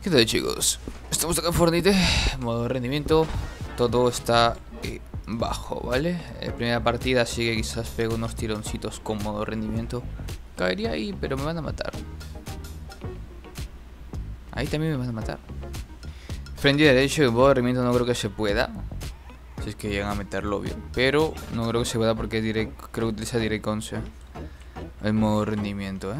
¿Qué tal, chicos? Estamos acá en Fortnite, modo rendimiento. Todo está bajo, ¿vale? Primera partida, así que quizás pego unos tironcitos con modo rendimiento. Caería ahí, pero me van a matar. Ahí también me van a matar. Frente derecho y modo rendimiento no creo que se pueda. Si es que llegan a meterlo bien. Pero no creo que se pueda porque creo que utiliza Direct 11. El modo rendimiento,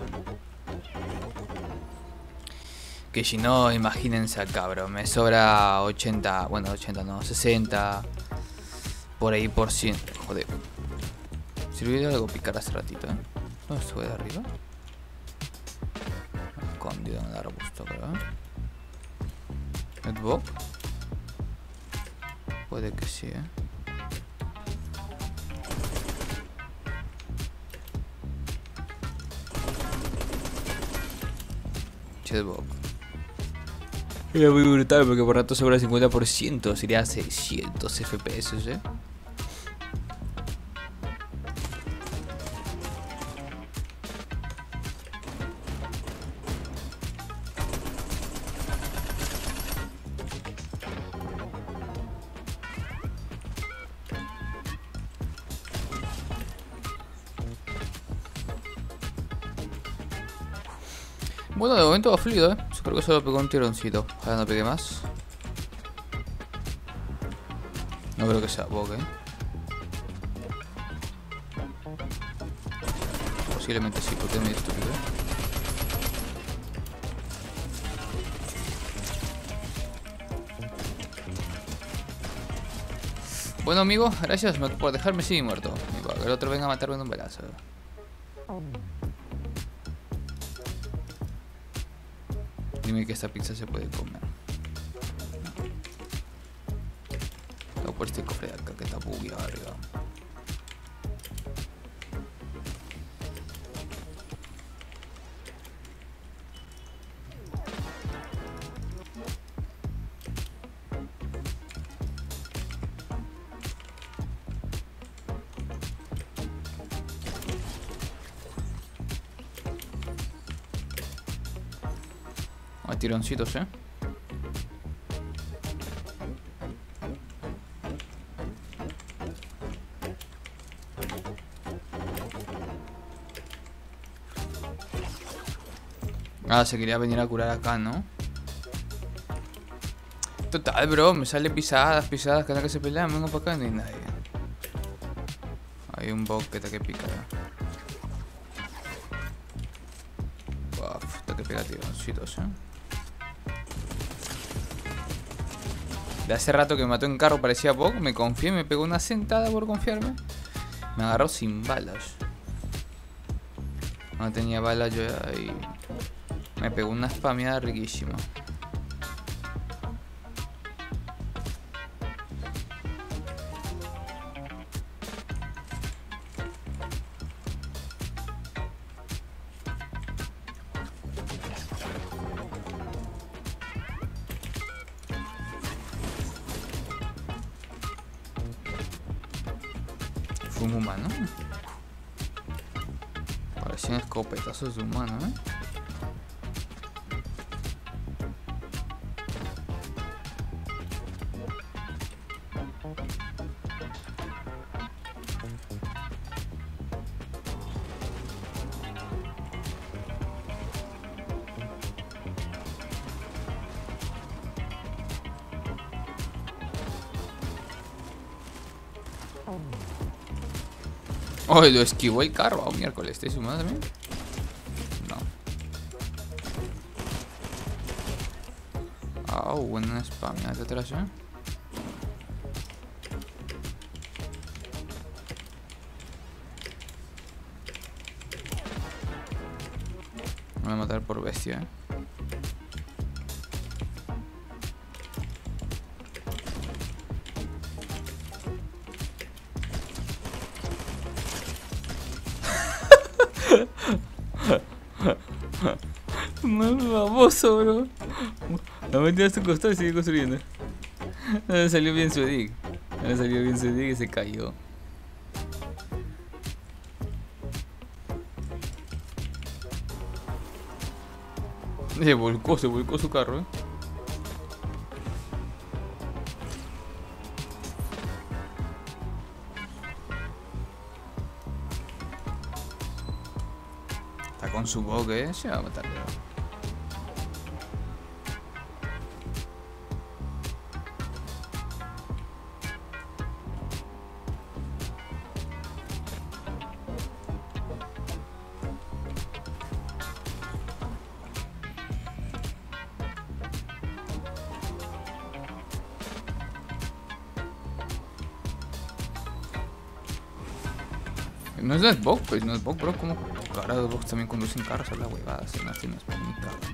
Que si no, imagínense acá, bro. Me sobra 80, bueno, 80 no, 60 por ahí por ciento. Joder. Sirvió de algo picar hace ratito, ¿No sube de arriba? Escondido en el arbusto, creo, ¿Netbook? Puede que sí, Chatbox. Era muy brutal porque por rato sobra 50%, sería 600 FPS, Bueno, de momento va fluido, Yo creo que solo pegó un tironcito. Ojalá no pegue más. No creo que sea bug, Posiblemente sí, porque es muy estúpido, Bueno, amigo, gracias por dejarme sin muerto. Que el otro venga a matarme en un balazo. Dime que esta pizza se puede comer. No, por este cofre de acá que está bugueado arriba. A tironcitos, Ah, se quería venir a curar acá, ¿no? Total, bro, me sale pisadas, cada que se pelean, vengo para acá y no hay nadie. Hay un bug que está que pica, Uf, está que pega tironcitos, De hace rato que me mató en carro, parecía bug, me confié, me pegó una sentada por confiarme. Me agarró sin balas. No tenía balas yo y me pegó una spameada riquísima. Fue un humano. Parecían escopetazos de humano, Oh, lo esquivó el carro. Oh, miércoles, ¿estáis humano también? No. Ah, buena spam, ya te atrás, Me voy a matar por bestia, No, baboso, bro. La mentira a su costado y sigue construyendo. No le salió bien su dig. Y se cayó. Se volcó su carro, eh. Está con su bug, se va a matar. No es bug, pues no es bug, bro. Como ahora los bugs también conducen carros a la huevada. Si no, así no es por mi carro.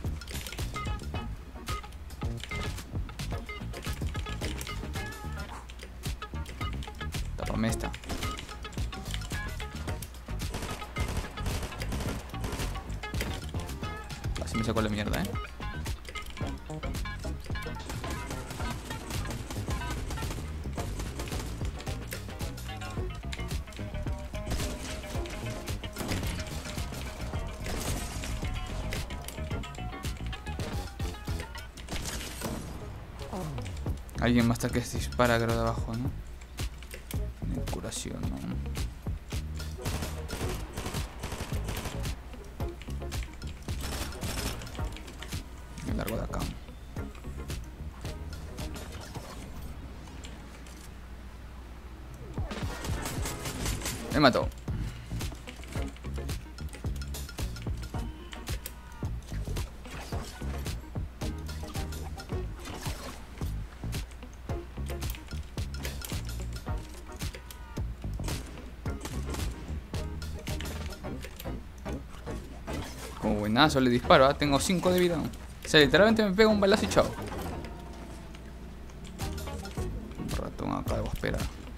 Tápame esta. Así me sacó la mierda, Alguien más está que se dispara, creo, de abajo, ¿no? De curación, ¿no? Me largo de acá. Me mató. Como buenazo le disparo, ¿eh? Tengo 5 de vida. O sea, literalmente me pega un balazo y chao. Un ratón acá debo esperar.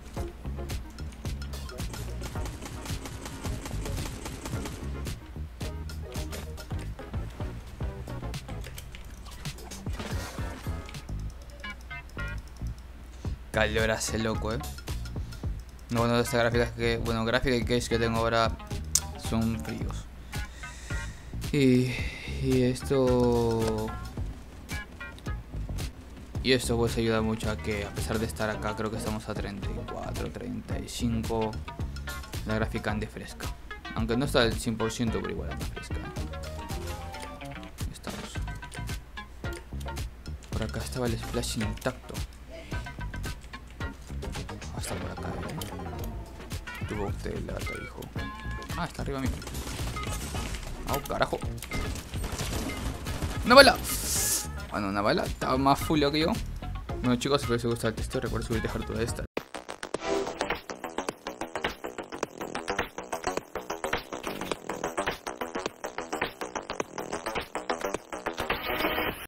Calor hace loco, No, bueno, estas gráficas que... Bueno, gráfica y case que tengo ahora son fríos. Y esto... Y esto pues ayuda mucho a que, a pesar de estar acá, creo que estamos a 34, 35, la gráfica ande fresca. Aunque no está al 100%, pero igual anda fresca. Estamos. Por acá estaba el splash intacto. Hasta por acá, Tuvo usted el lata, hijo. Ah, está arriba mío. ¡Au, carajo! ¡Una bala! Bueno, una bala. Estaba más full que yo. Bueno, chicos, espero que os guste el texto. Recuerden subir y dejar toda esta.